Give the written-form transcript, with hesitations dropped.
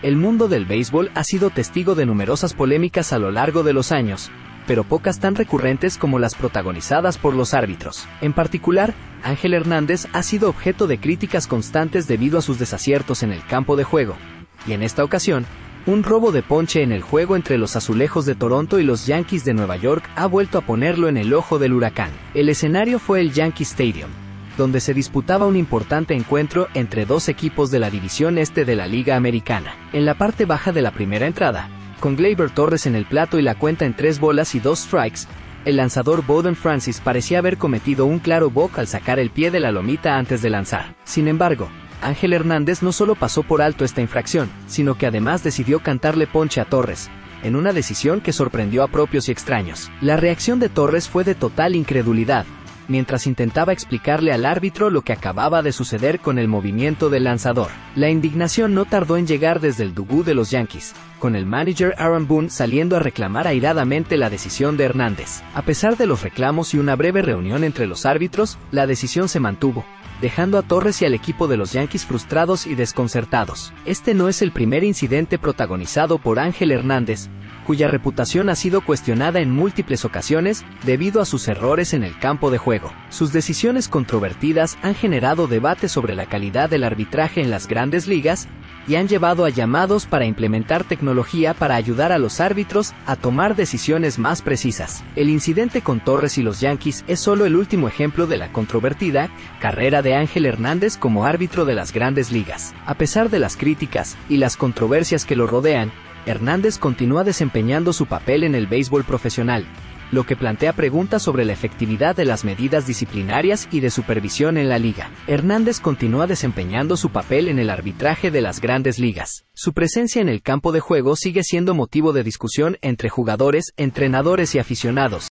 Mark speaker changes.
Speaker 1: El mundo del béisbol ha sido testigo de numerosas polémicas a lo largo de los años, pero pocas tan recurrentes como las protagonizadas por los árbitros. En particular, Ángel Hernández ha sido objeto de críticas constantes debido a sus desaciertos en el campo de juego, y en esta ocasión, un robo de ponche en el juego entre los Azulejos de Toronto y los Yankees de Nueva York ha vuelto a ponerlo en el ojo del huracán. El escenario fue el Yankee Stadium, donde se disputaba un importante encuentro entre dos equipos de la división este de la Liga Americana. En la parte baja de la primera entrada, con Gleyber Torres en el plato y la cuenta en 3 bolas y 2 strikes, el lanzador Bowden Francis parecía haber cometido un claro balk al sacar el pie de la lomita antes de lanzar. Sin embargo, Ángel Hernández no solo pasó por alto esta infracción, sino que además decidió cantarle ponche a Torres, en una decisión que sorprendió a propios y extraños. La reacción de Torres fue de total incredulidad, mientras intentaba explicarle al árbitro lo que acababa de suceder con el movimiento del lanzador. La indignación no tardó en llegar desde el dugú de los Yankees, con el manager Aaron Boone saliendo a reclamar airadamente la decisión de Hernández. A pesar de los reclamos y una breve reunión entre los árbitros, la decisión se mantuvo, dejando a Torres y al equipo de los Yankees frustrados y desconcertados. Este no es el primer incidente protagonizado por Ángel Hernández, cuya reputación ha sido cuestionada en múltiples ocasiones debido a sus errores en el campo de juego. Sus decisiones controvertidas han generado debate sobre la calidad del arbitraje en las grandes ligas y han llevado a llamados para implementar tecnología para ayudar a los árbitros a tomar decisiones más precisas. El incidente con Torres y los Yankees es solo el último ejemplo de la controvertida carrera de Ángel Hernández como árbitro de las grandes ligas. A pesar de las críticas y las controversias que lo rodean, Hernández continúa desempeñando su papel en el béisbol profesional, lo que plantea preguntas sobre la efectividad de las medidas disciplinarias y de supervisión en la liga. Hernández continúa desempeñando su papel en el arbitraje de las grandes ligas. Su presencia en el campo de juego sigue siendo motivo de discusión entre jugadores, entrenadores y aficionados.